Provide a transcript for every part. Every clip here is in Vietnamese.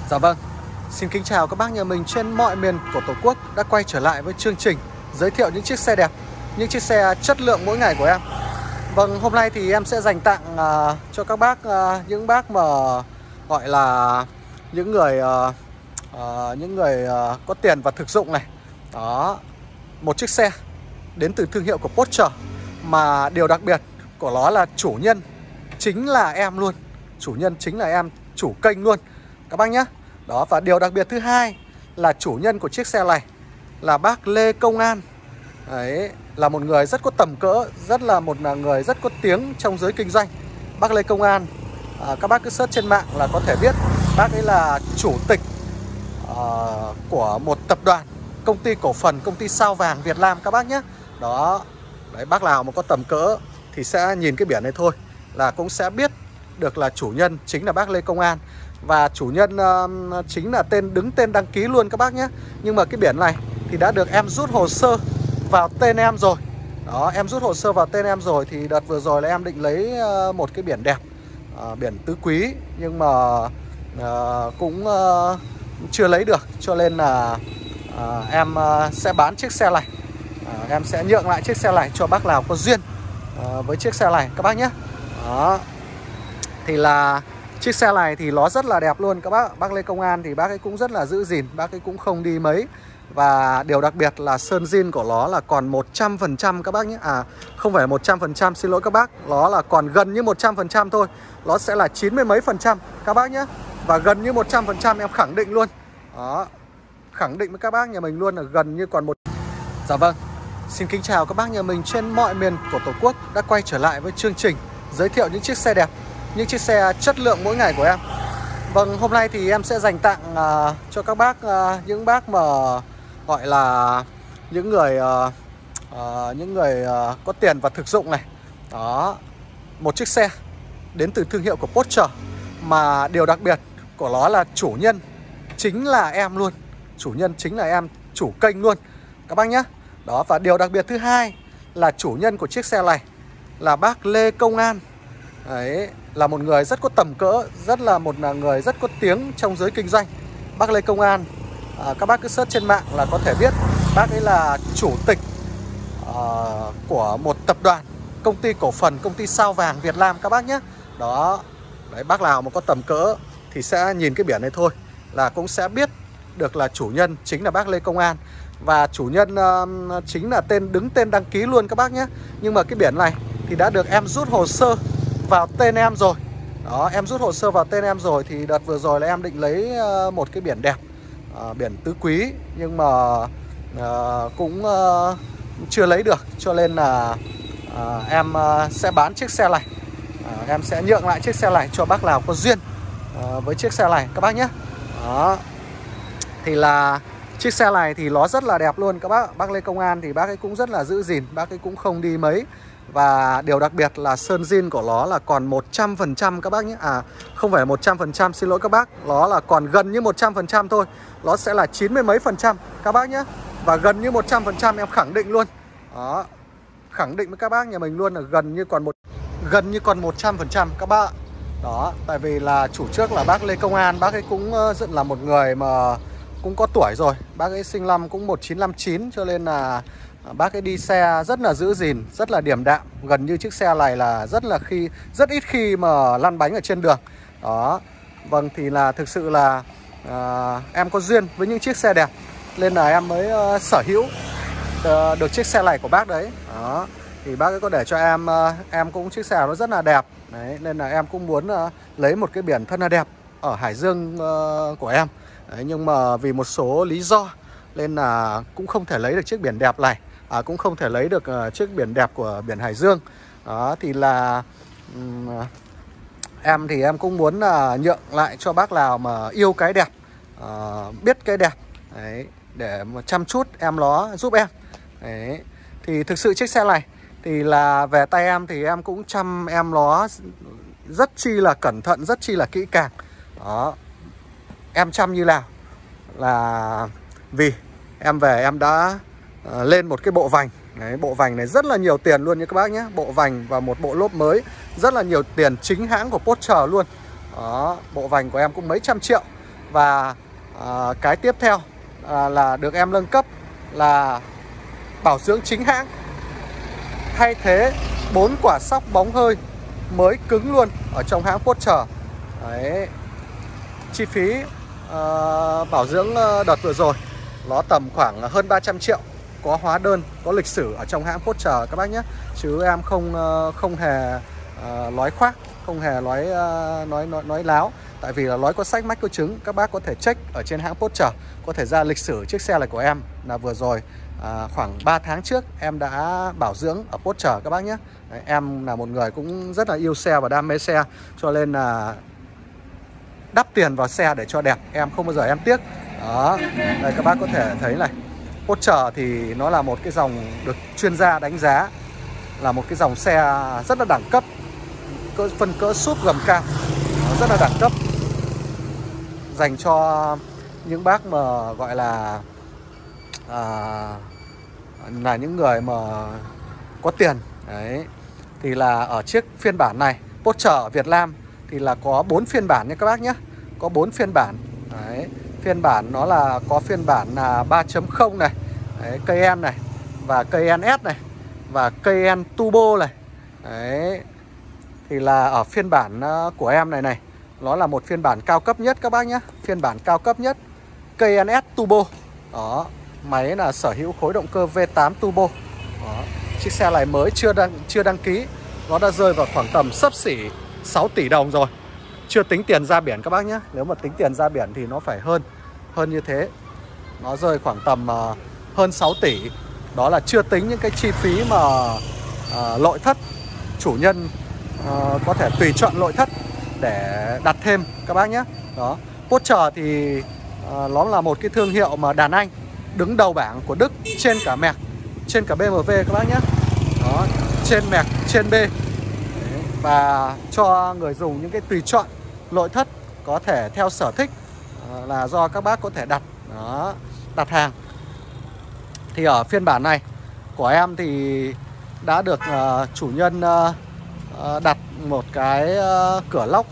Dạ vâng, xin kính chào các bác nhà mình trên mọi miền của Tổ quốc đã quay trở lại với chương trình giới thiệu những chiếc xe đẹp, những chiếc xe chất lượng mỗi ngày của em. Vâng, hôm nay thì em sẽ dành tặng cho các bác, những bác mà gọi là những người có tiền và thực dụng này. Đó, một chiếc xe đến từ thương hiệu của Porsche mà điều đặc biệt của nó là chủ nhân chính là em luôn. Chủ nhân chính là em, chủ kênh luôn các bác nhé. Đó, và điều đặc biệt thứ hai là chủ nhân của chiếc xe này là bác Lê Công An. Đấy, là một người rất có tầm cỡ, một người rất có tiếng trong giới kinh doanh. Bác Lê Công An, các bác cứ search trên mạng là có thể biết. Bác ấy là chủ tịch của một tập đoàn, công ty cổ phần, công ty Sao Vàng Việt Nam các bác nhé. Đó, đấy, bác nào mà có tầm cỡ thì sẽ nhìn cái biển này thôi là cũng sẽ biết được là chủ nhân chính là bác Lê Công An. Và chủ nhân chính là đứng tên đăng ký luôn các bác nhé. Nhưng mà cái biển này thì đã được em rút hồ sơ vào tên em rồi. Đó, em rút hồ sơ vào tên em rồi. Thì đợt vừa rồi là em định lấy một cái biển đẹp, biển tứ quý, nhưng mà cũng chưa lấy được. Cho nên là em sẽ bán chiếc xe này. Em sẽ nhượng lại chiếc xe này cho bác nào có duyên với chiếc xe này các bác nhé. Đó, thì là chiếc xe này thì nó rất là đẹp luôn các bác. Bác Lê Công An thì bác ấy cũng rất là giữ gìn, bác ấy cũng không đi mấy. Và điều đặc biệt là sơn zin của nó là còn 100% các bác nhé. Không phải 100%, xin lỗi các bác. Nó là còn gần như 100% thôi. Nó sẽ là 90 mấy % các bác nhé. Và gần như 100% em khẳng định luôn. Đó, khẳng định với các bác nhà mình luôn là gần như còn một. Dạ vâng, xin kính chào các bác nhà mình trên mọi miền của Tổ quốc đã quay trở lại với chương trình giới thiệu những chiếc xe đẹp, những chiếc xe chất lượng mỗi ngày của em. Vâng, hôm nay thì em sẽ dành tặng cho các bác, những bác mà gọi là những người có tiền và thực dụng này. Đó, một chiếc xe đến từ thương hiệu của Porsche mà điều đặc biệt của nó là chủ nhân chính là em luôn. Chủ nhân chính là em, chủ kênh luôn các bác nhé. Đó, và điều đặc biệt thứ hai là chủ nhân của chiếc xe này là bác Lê Công An. Đấy, là một người rất có tầm cỡ, một người rất có tiếng trong giới kinh doanh. Bác Lê Công An, các bác cứ search trên mạng là có thể biết. Bác ấy là chủ tịch của một tập đoàn, công ty cổ phần, công ty Sao Vàng Việt Nam các bác nhé. Đó, đấy, bác nào mà có tầm cỡ thì sẽ nhìn cái biển này thôi là cũng sẽ biết được là chủ nhân chính là bác Lê Công An. Và chủ nhân chính là đứng tên đăng ký luôn các bác nhé. Nhưng mà cái biển này thì đã được em rút hồ sơ vào tên em rồi. Đó, em rút hồ sơ vào tên em rồi. Thì đợt vừa rồi là em định lấy một cái biển đẹp, biển tứ quý, nhưng mà cũng chưa lấy được. Cho nên là em sẽ bán chiếc xe này. Em sẽ nhượng lại chiếc xe này cho bác nào có duyên với chiếc xe này các bác nhé. Đó, thì là chiếc xe này thì nó rất là đẹp luôn các bác. Bác Lê Công An thì bác ấy cũng rất là giữ gìn, bác ấy cũng không đi mấy. Và điều đặc biệt là sơn zin của nó là còn 100% các bác nhé. Không phải 100%, xin lỗi các bác. Nó là còn gần như 100% thôi. Nó sẽ là 90 mấy % các bác nhé. Và gần như 100% em khẳng định luôn. Đó, khẳng định với các bác nhà mình luôn là gần như còn 100% các bác. Đó, tại vì là chủ trước là bác Lê Công An, bác ấy cũng rất là một người mà cũng có tuổi rồi. Bác ấy sinh năm cũng 1959, cho nên là bác ấy đi xe rất là giữ gìn, rất là điềm đạm. Gần như chiếc xe này là rất ít khi mà lăn bánh ở trên đường. Đó, vâng, thì là thực sự là em có duyên với những chiếc xe đẹp nên là em mới sở hữu được chiếc xe này của bác đấy. Đó, thì bác ấy có để cho em cũng chiếc xe nó rất là đẹp đấy, nên là em cũng muốn lấy một cái biển thân là đẹp ở Hải Dương của em đấy. Nhưng mà vì một số lý do nên là cũng không thể lấy được chiếc biển đẹp này, cũng không thể lấy được chiếc biển đẹp của biển Hải Dương. Đó, thì là em cũng muốn nhượng lại cho bác nào mà yêu cái đẹp, biết cái đẹp đấy, để mà chăm chút em nó giúp em đấy. Thì thực sự chiếc xe này thì là về tay em thì em cũng chăm em nó rất chi là cẩn thận, rất chi là kỹ càng. Đó, em chăm như nào là vì em về em đã lên một cái bộ vành đấy. Bộ vành này rất là nhiều tiền luôn nha các bác nhé. Bộ vành và một bộ lốp mới rất là nhiều tiền, chính hãng của Porsche luôn. Đó, bộ vành của em cũng mấy trăm triệu. Và cái tiếp theo là được em nâng cấp là bảo dưỡng chính hãng, thay thế 4 quả sóc bóng hơi mới cứng luôn ở trong hãng Porsche. Đấy. Chi phí bảo dưỡng đợt vừa rồi nó tầm khoảng hơn 300 triệu. Có hóa đơn, có lịch sử ở trong hãng Porsche các bác nhé. Chứ em không hề nói khoác, không hề nói láo. Tại vì là nói có sách mách có chứng. Các bác có thể check ở trên hãng Porsche, có thể ra lịch sử chiếc xe này của em là vừa rồi khoảng 3 tháng trước em đã bảo dưỡng ở Porsche các bác nhé. Đấy, em là một người cũng rất là yêu xe và đam mê xe, cho nên là đắp tiền vào xe để cho đẹp, em không bao giờ em tiếc. Đó, đây các bác có thể thấy này, Porsche thì nó là một cái dòng được chuyên gia đánh giá là một cái dòng xe rất là đẳng cấp, phân cỡ súp gầm cao, rất là đẳng cấp, dành cho những bác mà gọi là những người mà có tiền. Đấy, thì là ở chiếc phiên bản này Porsche ở Việt Nam thì là có 4 phiên bản nha các bác nhé. Có 4 phiên bản. Đấy, phiên bản nó là có phiên bản là 3.0 này, đấy, Cayenne này, và Cayenne S này, và Cayenne Turbo này. Đấy, thì là ở phiên bản của em này nó là một phiên bản cao cấp nhất các bác nhé. Phiên bản cao cấp nhất Cayenne S Turbo. Đó, máy là sở hữu khối động cơ V8 Turbo. Đó, chiếc xe này mới chưa đăng ký, nó đã rơi vào khoảng tầm xấp xỉ 6 tỷ đồng rồi. Chưa tính tiền ra biển các bác nhé. Nếu mà tính tiền ra biển thì nó phải hơn như thế. Nó rơi khoảng tầm hơn 6 tỷ. Đó là chưa tính những cái chi phí mà nội thất. Chủ nhân có thể tùy chọn nội thất để đặt thêm các bác nhé. Đó, Porsche thì nó là một cái thương hiệu mà đàn anh, đứng đầu bảng của Đức, trên cả Merc, trên cả BMW các bác nhé. Đó, trên Merc, trên B. Và cho người dùng những cái tùy chọn nội thất có thể theo sở thích, là do các bác có thể đặt hàng. Thì ở phiên bản này của em thì đã được chủ nhân đặt một cái cửa lốc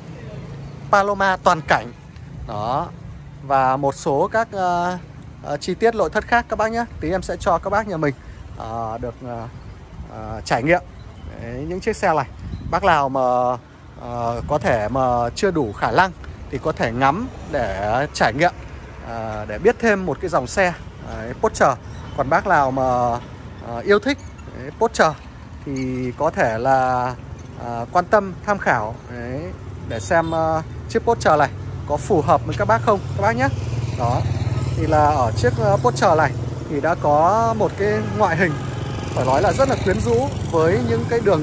Paloma toàn cảnh. Đó, và một số các chi tiết nội thất khác các bác nhé. Tí em sẽ cho các bác nhà mình được trải nghiệm những chiếc xe này. Bác nào mà có thể mà chưa đủ khả năng thì có thể ngắm để trải nghiệm, để biết thêm một cái dòng xe Porsche. Còn bác nào mà yêu thích Porsche thì có thể là quan tâm tham khảo để xem chiếc Porsche này có phù hợp với các bác không các bác nhé. Đó, thì là ở chiếc Porsche này thì đã có một cái ngoại hình phải nói là rất là quyến rũ, với những cái đường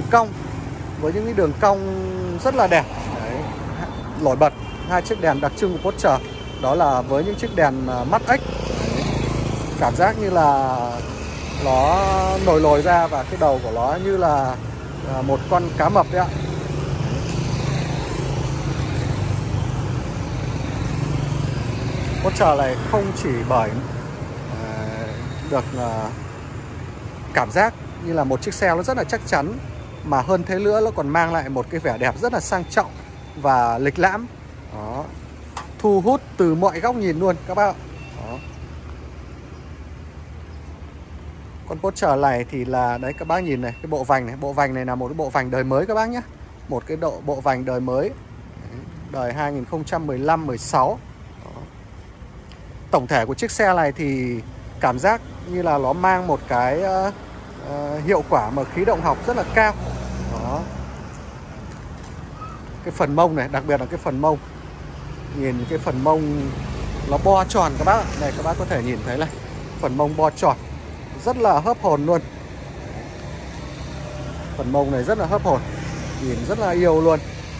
cong rất là đẹp. Đấy, nổi bật hai chiếc đèn đặc trưng của Porsche, đó là với những chiếc đèn mắt ếch. Cảm giác như là nó nổi ra, và cái đầu của nó như là một con cá mập đấy ạ. Porsche này không chỉ bởi được cảm giác như là một chiếc xe nó rất là chắc chắn, mà hơn thế nữa nó còn mang lại một cái vẻ đẹp rất là sang trọng và lịch lãm. Đó, thu hút từ mọi góc nhìn luôn các bác ạ. Đó, con Porsche này thì là đấy các bác nhìn này, cái bộ vành này là một cái bộ vành đời mới các bác nhé. Một cái bộ vành đời mới, đời 2015-16. Tổng thể của chiếc xe này thì cảm giác như là nó mang một cái hiệu quả mà khí động học rất là cao. Đó, cái phần mông này, đặc biệt là cái phần mông, nhìn cái phần mông nó bo tròn các bác ạ. Đây các bác có thể nhìn thấy này, phần mông bo tròn rất là hớp hồn luôn. Phần mông này rất là hớp hồn, nhìn rất là yêu luôn.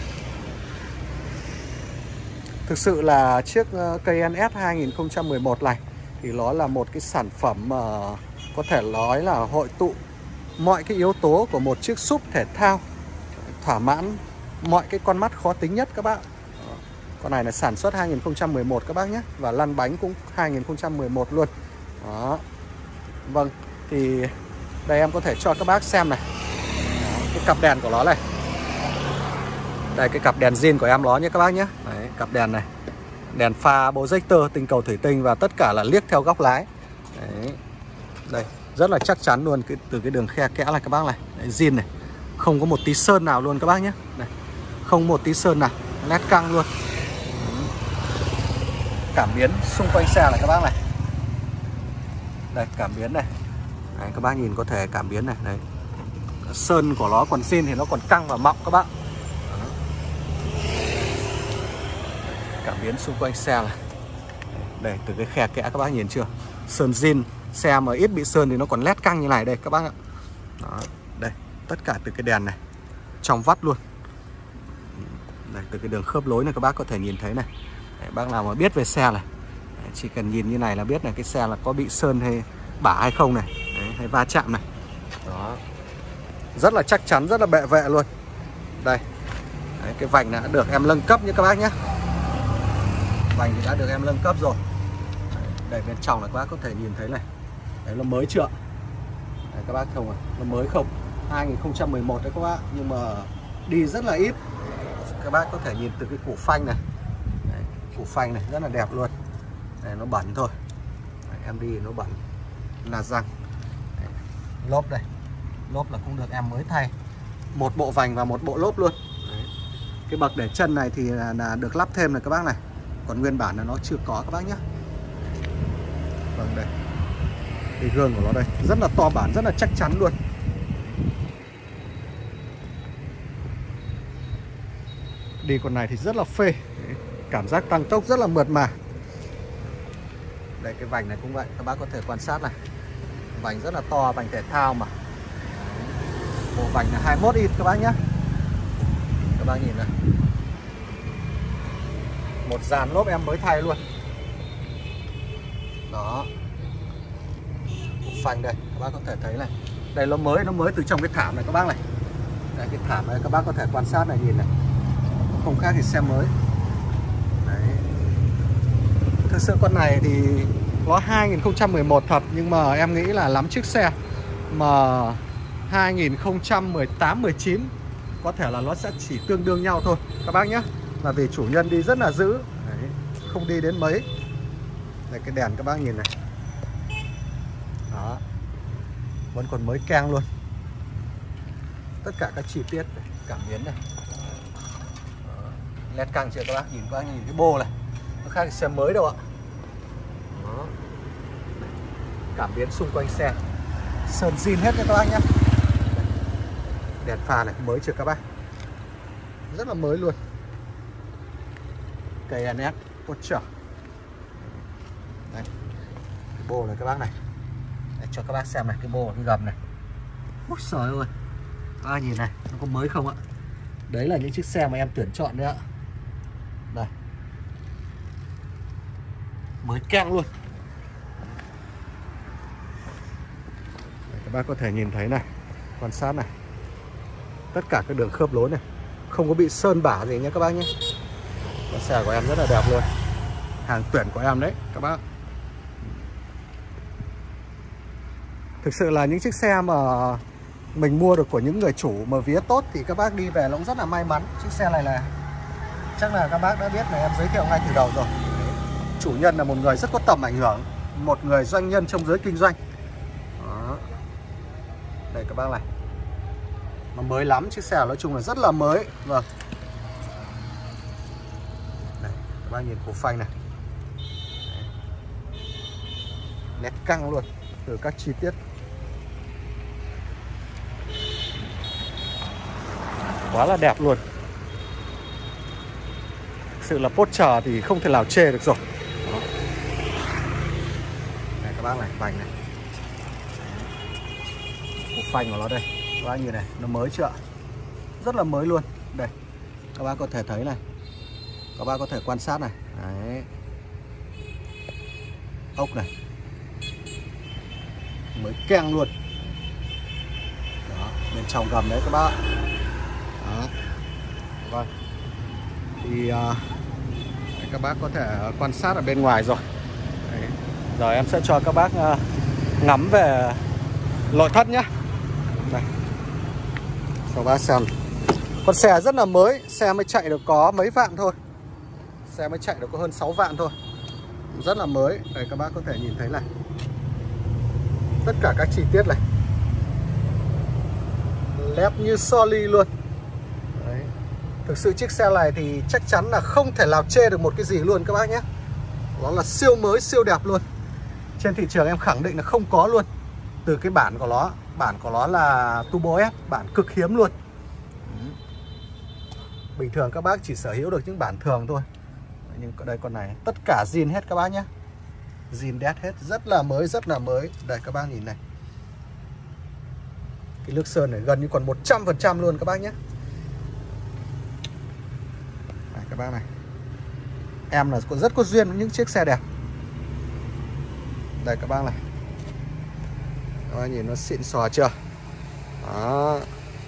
Thực sự là chiếc Cayenne S 2011 này thì nó là một cái sản phẩm mà có thể nói là hội tụ mọi cái yếu tố của một chiếc SUV thể thao, thỏa mãn mọi cái con mắt khó tính nhất các bác. Con này là sản xuất 2011 các bác nhé, và lăn bánh cũng 2011 luôn. Đó, vâng, thì đây em có thể cho các bác xem này. Đó, cái cặp đèn của nó này. Đây cái cặp đèn zin của em nó nhé các bác nhé. Đấy, cặp đèn này Đèn pha projector, tinh cầu thủy tinh và tất cả là liếc theo góc lái. Đấy. Đây, rất là chắc chắn luôn từ cái đường khe kẽ này các bác này. Đấy, zin này. Không có một tí sơn nào luôn các bác nhé. Đây. Không một tí sơn nào, led căng luôn. Cảm biến xung quanh xe này các bác này. Đây, cảm biến này. Đấy, các bác nhìn có thể cảm biến này. Đấy. Sơn của nó còn zin thì nó còn căng và mọng các bác. Cảm biến xung quanh xe này. Đây, từ cái khe kẽ các bác nhìn chưa. Sơn zin. Xe mà ít bị sơn thì nó còn led căng như này đây các bác ạ. Đó, đây, tất cả từ cái đèn này. Trong vắt luôn. Đây, từ cái đường khớp nối này các bác có thể nhìn thấy này. Đấy, bác nào mà biết về xe này. Đấy, chỉ cần nhìn như này là biết là cái xe là có bị sơn hay bả hay không này. Đấy, hay va chạm này. Đó. Rất là chắc chắn, rất là bệ vệ luôn. Đây. Đấy, cái vành đã được em nâng cấp nhé các bác nhé. Vành thì đã được em nâng cấp rồi. Đây, bên trong là các bác có thể nhìn thấy này. Đấy, nó mới chưa? Đấy, các bác không à? Nó mới không? 2011 đấy các bác. Nhưng mà đi rất là ít. Các bác có thể nhìn từ cái củ phanh này. Đấy, củ phanh này rất là đẹp luôn. Đấy, nó bẩn thôi. Đấy, em đi nó bẩn. Là răng. Đấy, lốp đây. Lốp là cũng được em mới thay. Một bộ vành và một bộ lốp luôn. Đấy. Cái bậc để chân này thì là được lắp thêm này các bác này. Còn nguyên bản là nó chưa có các bác nhé. Vâng, đây. Cái gương của nó đây rất là to bản, rất là chắc chắn luôn. Đi con này thì rất là phê. Cảm giác tăng tốc rất là mượt mà. Đây, cái vành này cũng vậy. Các bác có thể quan sát này. Vành rất là to, vành thể thao mà. Bộ vành là 21 inch các bác nhé. Các bác nhìn này. Một dàn lốp em mới thay luôn. Đó. Bộ phanh đây, các bác có thể thấy này. Đây nó mới từ trong cái thảm này các bác này. Đây, cái thảm này các bác có thể quan sát này, nhìn này. Không khác thì xe mới. Đấy. Thực sự con này thì nó 2011 thật, nhưng mà em nghĩ là lắm chiếc xe mà 2018-19 có thể là nó sẽ chỉ tương đương nhau thôi các bác nhé. Là vì chủ nhân đi rất là giữ. Đấy. Không đi đến mấy. Đây, cái đèn các bác nhìn này. Đó. Vẫn còn mới keng luôn. Tất cả các chi tiết này, cảm biến này. Led căng chưa các bác? Nhìn các bác nhìn cái bô này. Nó khác xe mới đâu ạ. Đó. Cảm biến xung quanh xe. Sơn zin hết nha các bác nhé. Đèn pha này mới chưa các bác? Rất là mới luôn. Cây NS Porsche. Đây. Cái bô này các bác này. Để cho các bác xem này, cái bô cái gầm này. Úi trời ơi. Các bác nhìn này, nó có mới không ạ? Đấy là những chiếc xe mà em tuyển chọn đấy ạ. Đây. Mới keng luôn. Đây, các bác có thể nhìn thấy này. Quan sát này. Tất cả các đường khớp nối này. Không có bị sơn bả gì nhé các bác nhé. Con xe của em rất là đẹp luôn. Hàng tuyển của em đấy các bác. Thực sự là những chiếc xe mà mình mua được của những người chủ mà vía tốt thì các bác đi về nó cũng rất là may mắn. Chiếc xe này là chắc là các bác đã biết là em giới thiệu ngay từ đầu rồi. Chủ nhân là một người rất có tầm ảnh hưởng, một người doanh nhân trong giới kinh doanh. Đó. Đây các bác này. Nó mới lắm, chiếc xe nói chung là rất là mới. Vâng. Đây, các bác nhìn cổ phanh này. Nét căng luôn. Từ các chi tiết. Quá là đẹp luôn. Thực sự là Porsche thì không thể nào chê được rồi. Đó. Đây các bác này, vành này. Cổ phanh của nó đây. Các bác nhìn này, nó mới chưa? Rất là mới luôn. Đây, các bác có thể thấy này. Các bác có thể quan sát này. Đấy. Ốc này. Mới keng luôn. Đó, bên trong gầm đấy các bác. Đó. Vâng. Thì các bác có thể quan sát ở bên ngoài rồi. Đấy. Giờ em sẽ cho các bác ngắm về nội thất nhé. Đây. Cho bác xem. Con xe rất là mới. Xe mới chạy được có mấy vạn thôi. Xe mới chạy được có hơn 6 vạn thôi, rất là mới. Đây các bác có thể nhìn thấy này, tất cả các chi tiết này led như soli luôn. Đấy. Thực sự chiếc xe này thì chắc chắn là không thể nào chê được một cái gì luôn các bác nhé. Nó là siêu mới, siêu đẹp luôn. Trên thị trường em khẳng định là không có luôn. Từ cái bản của nó, bản của nó là Turbo S, bản cực hiếm luôn. Bình thường các bác chỉ sở hữu được những bản thường thôi. Nhưng đây con này tất cả zin hết các bác nhé, zin đét hết, rất là mới, rất là mới. Đây các bác nhìn này, cái nước sơn này gần như còn 100% luôn các bác nhé. Đây, các bác này, em là rất có duyên với những chiếc xe đẹp. Đây các bác này, các bác nhìn nó xịn xò chưa? Đó,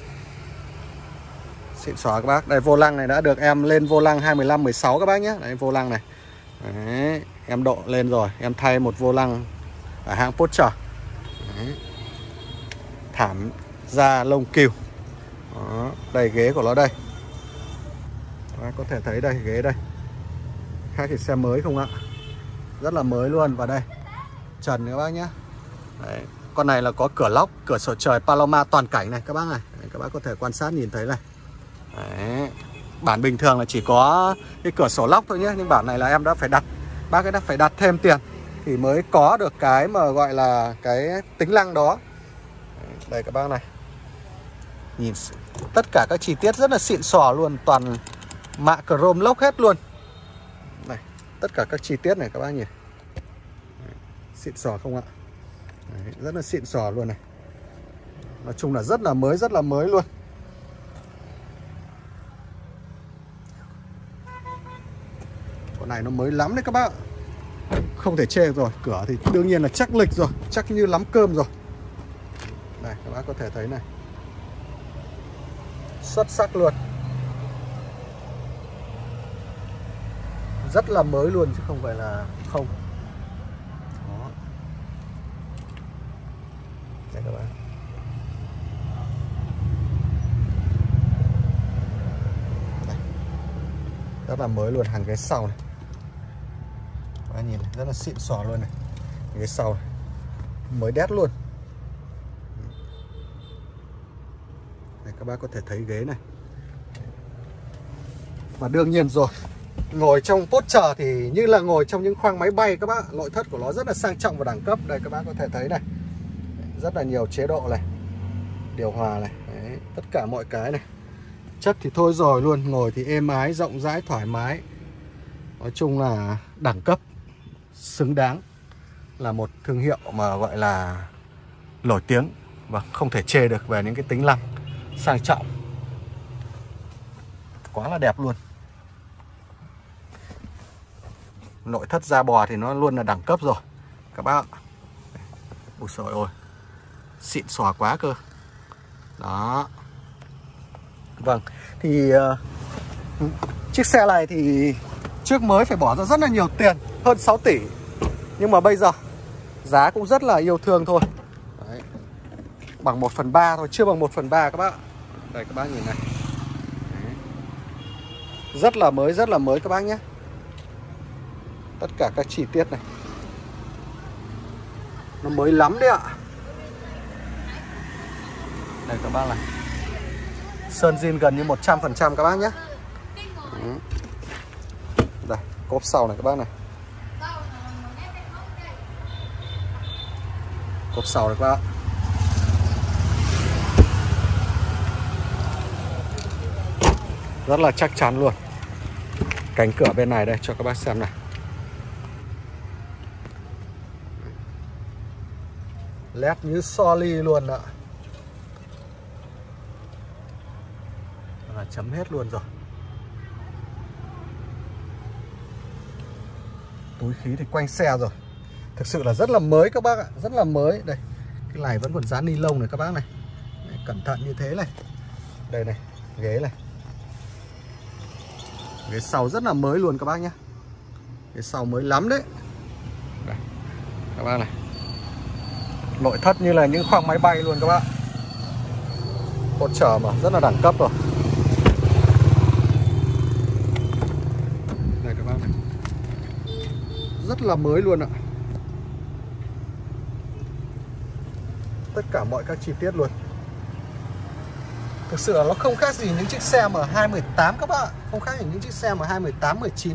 xịn xò các bác. Đây vô lăng này đã được em lên vô lăng 215/16 các bác nhé. Đây vô lăng này. Đấy, em độ lên rồi, em thay một vô lăng ở hãng Porsche. Đấy. Thảm da lông cừu. Đó, đây ghế của nó đây. Các bác có thể thấy đây, ghế đây. Khác thì xe mới không ạ? Rất là mới luôn. Và đây, trần các bác nhé. Đấy. Con này là có cửa lóc, cửa sổ trời Paloma toàn cảnh này các bác này. Đấy, các bác có thể quan sát nhìn thấy này. Đấy. Bản bình thường là chỉ có cái cửa sổ lóc thôi nhé, nhưng bản này là em đã phải đặt, bác ấy đã phải đặt thêm tiền thì mới có được cái mà gọi là cái tính năng đó. Đây các bác này, nhìn tất cả các chi tiết rất là xịn sò luôn, toàn mạ chrome lốc hết luôn. Này, tất cả các chi tiết này các bác nhìn. Đấy, xịn sò không ạ? Đấy, rất là xịn sò luôn này. Nói chung là rất là mới luôn. Con này nó mới lắm đấy các bác, không thể chê rồi. Cửa thì đương nhiên là chắc lịch rồi, chắc như lắm cơm rồi. Đây các bác có thể thấy này, xuất sắc luôn, rất là mới luôn chứ không phải là không. Đó. Đây các bác, đây. Rất là mới luôn. Hàng ghế sau này, các bác nhìn này, rất là xịn sò luôn này. Ghế sau này, mới đét luôn. Đây, các bác có thể thấy ghế này. Và đương nhiên rồi, ngồi trong Porsche thì như là ngồi trong những khoang máy bay các bác. Nội thất của nó rất là sang trọng và đẳng cấp. Đây các bác có thể thấy này, rất là nhiều chế độ này, điều hòa này. Đấy, tất cả mọi cái này. Chất thì thôi rồi luôn, ngồi thì êm ái, rộng rãi, thoải mái. Nói chung là đẳng cấp, xứng đáng, là một thương hiệu mà gọi là nổi tiếng và không thể chê được về những cái tính năng sang trọng. Quá là đẹp luôn. Nội thất da bò thì nó luôn là đẳng cấp rồi các bác. Ôi trời ơi, xịn xò quá cơ. Đó. Vâng, thì chiếc xe này thì trước mới phải bỏ ra rất là nhiều tiền, hơn 6 tỷ. Nhưng mà bây giờ giá cũng rất là yêu thương thôi. Đấy. Bằng 1/3 thôi, chưa bằng 1/3 các bác. Đây các bác nhìn này. Đấy. Rất là mới các bác nhé. Tất cả các chi tiết này, nó mới lắm đấy ạ. Đây các bác này, sơn zin gần như 100% các bác nhé. Đây, cốp sau này các bác này. Cốp sau này các bác. Rất là chắc chắn luôn. Cánh cửa bên này đây cho các bác xem này. LED như soli luôn ạ. Là chấm hết luôn rồi. Túi khí thì quanh xe rồi. Thực sự là rất là mới các bác ạ, rất là mới. Đây, cái này vẫn còn dán ni lông này các bác này. Đấy, cẩn thận như thế này. Đây này, ghế này. Ghế sau rất là mới luôn các bác nhé. Ghế sau mới lắm đấy. Đây, các bác này. Nội thất như là những khoang máy bay luôn các bác. Porsche mà, rất là đẳng cấp rồi. Đây các bác này. rất là mới luôn ạ. Tất cả mọi các chi tiết luôn. Thực sự là nó không khác gì những chiếc xe M218 các bạn ạ. Không khác gì những chiếc xe M218, 19.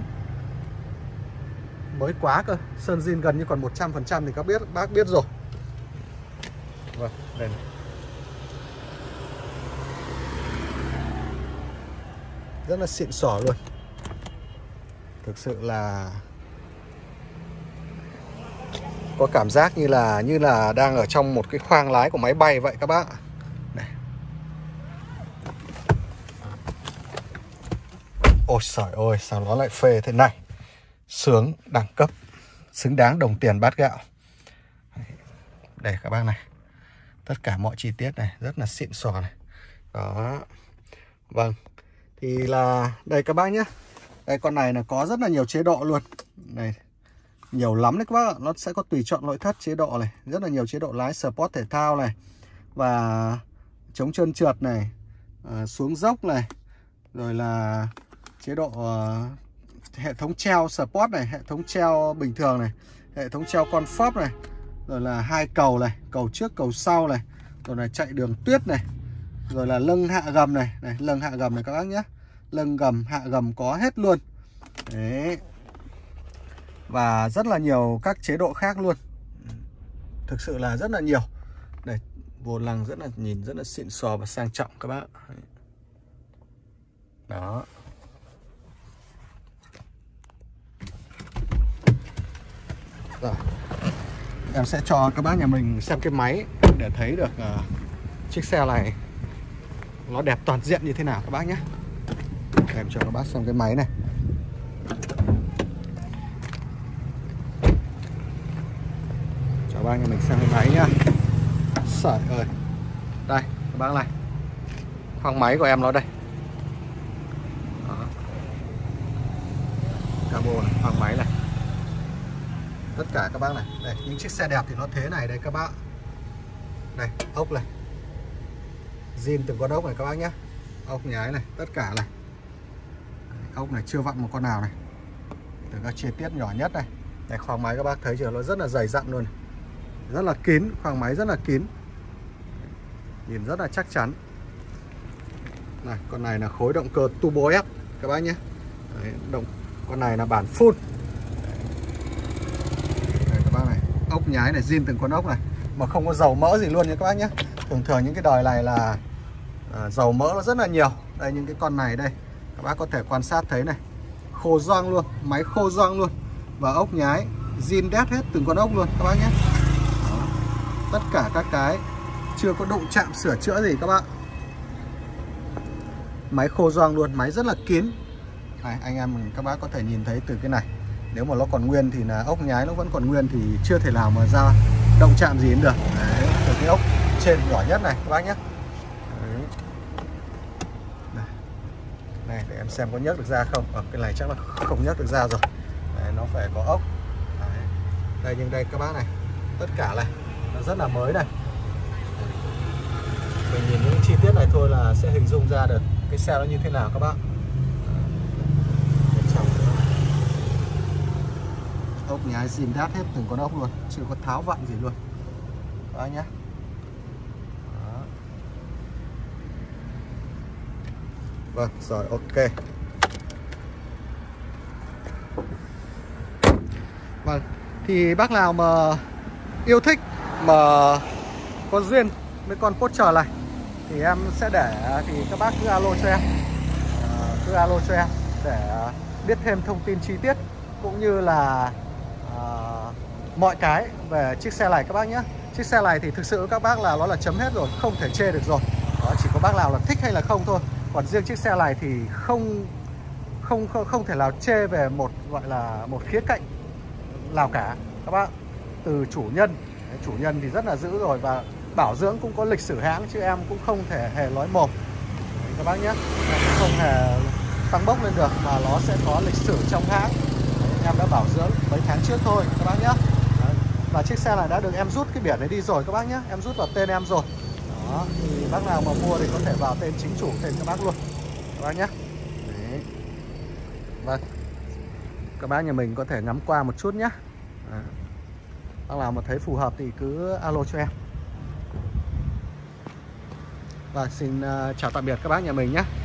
Mới quá cơ. Sơn zin gần như còn 100% thì các bác biết rồi. Vâng, đây này. Rất là xịn xỏ luôn. Thực sự là có cảm giác như là đang ở trong một cái khoang lái của máy bay vậy các bác ạ. Này. Ôi trời ơi, sao nó lại phê thế này. Sướng, đẳng cấp, xứng đáng đồng tiền bát gạo. Đây các bác này. Tất cả mọi chi tiết này rất là xịn xò này. Đó. Vâng. Thì là đây các bác nhé. Đây con này là có rất là nhiều chế độ luôn. Này, nhiều lắm đấy các bác ạ. Nó sẽ có tùy chọn nội thất chế độ này. Rất là nhiều chế độ lái sport thể thao này. Và chống trơn trượt này, xuống dốc này. Rồi là chế độ hệ thống treo sport này, hệ thống treo bình thường này, hệ thống treo comfort này. Rồi là 2 cầu này, cầu trước cầu sau này. Rồi là chạy đường tuyết này. Rồi là lưng hạ gầm này, lưng hạ gầm này các bác nhé. Lưng gầm, hạ gầm có hết luôn. Đấy. Và rất là nhiều các chế độ khác luôn. Thực sự là rất là nhiều. Đây, vô lăng nhìn rất là xịn sò và sang trọng các bác. Đó. Rồi. Em sẽ cho các bác nhà mình xem cái máy để thấy được chiếc xe này nó đẹp toàn diện như thế nào các bác nhé. Em cho các bác xem cái máy này. Cho các bác nhà mình xem cái máy nhá. Trời ơi. Đây các bác này. Khoang máy của em nó đây. Đó. Cabo này, khoang máy này. Tất cả các bác này. Đây, những chiếc xe đẹp thì nó thế này đây các bác. Đây, ốc này. Zin từng con ốc này các bác nhé. Ốc nhái này, tất cả này. Ốc này chưa vặn một con nào này. Từ các chi tiết nhỏ nhất này. Đây, khoang máy các bác thấy chưa, nó rất là dày dặn luôn này. Rất là kín, khoang máy rất là kín. Nhìn rất là chắc chắn. Này, con này là khối động cơ turbo S các bác nhé. Đấy, con này là bản full. Đây các bác này, ốc nhái này, zin từng con ốc này. Mà không có dầu mỡ gì luôn nha các bác nhé. Thường thường những cái đời này là dầu mỡ nó rất là nhiều. Đây những cái con này đây, các bác có thể quan sát thấy này. Khô gioăng luôn, máy khô gioăng luôn. Và ốc nhái, zin đét hết từng con ốc luôn các bác nhé. Đó. Tất cả các cái chưa có đụng chạm sửa chữa gì các bác. Máy khô gioăng luôn, máy rất là kín. Này, anh em mình các bác có thể nhìn thấy từ cái này. Nếu mà nó còn nguyên thì là ốc nhái nó vẫn còn nguyên thì chưa thể nào mà ra động chạm gì đến được. Đấy, từ cái ốc trên nhỏ nhất này các bác nhé. Đấy. Này, để em xem có nhấc được ra không. Cái này chắc là không nhấc được ra rồi. Đấy, nó phải có ốc. Đấy. Đây, nhưng đây các bác này, tất cả này nó rất là mới này. Mình nhìn những chi tiết này thôi là sẽ hình dung ra được cái xe nó như thế nào các bác. Ốc nhái zin đát hết từng con ốc luôn, chưa có tháo vặn gì luôn các bác nhé. Đó. Vâng, rồi ok. Vâng, thì bác nào mà yêu thích mà có duyên với con Porsche này thì em sẽ để, thì các bác cứ alo cho em, để biết thêm thông tin chi tiết cũng như là mọi cái về chiếc xe này các bác nhé. Chiếc xe này thì thực sự các bác là nó là chấm hết rồi, không thể chê được rồi. Đó, chỉ có bác nào là thích hay là không thôi. Còn riêng chiếc xe này thì không thể nào chê về một, gọi là một khía cạnh nào cả các bác. Từ chủ nhân thì rất là giữ rồi, và bảo dưỡng cũng có lịch sử hãng, chứ em cũng không thể hề nói mồm các bác nhé. Em cũng không hề tăng bốc lên được, mà nó sẽ có lịch sử trong hãng. Em đã bảo dưỡng mấy tháng trước thôi các bác nhé. Đấy. Và chiếc xe này đã được em rút cái biển này đi rồi các bác nhé. Em rút vào tên em rồi. Đó, thì bác nào mà mua thì có thể vào tên chính chủ, tên các bác luôn các bác nhé. Đấy. Vâng, các bác nhà mình có thể ngắm qua một chút nhé. Bác nào mà thấy phù hợp thì cứ alo cho em. Và xin chào tạm biệt các bác nhà mình nhé.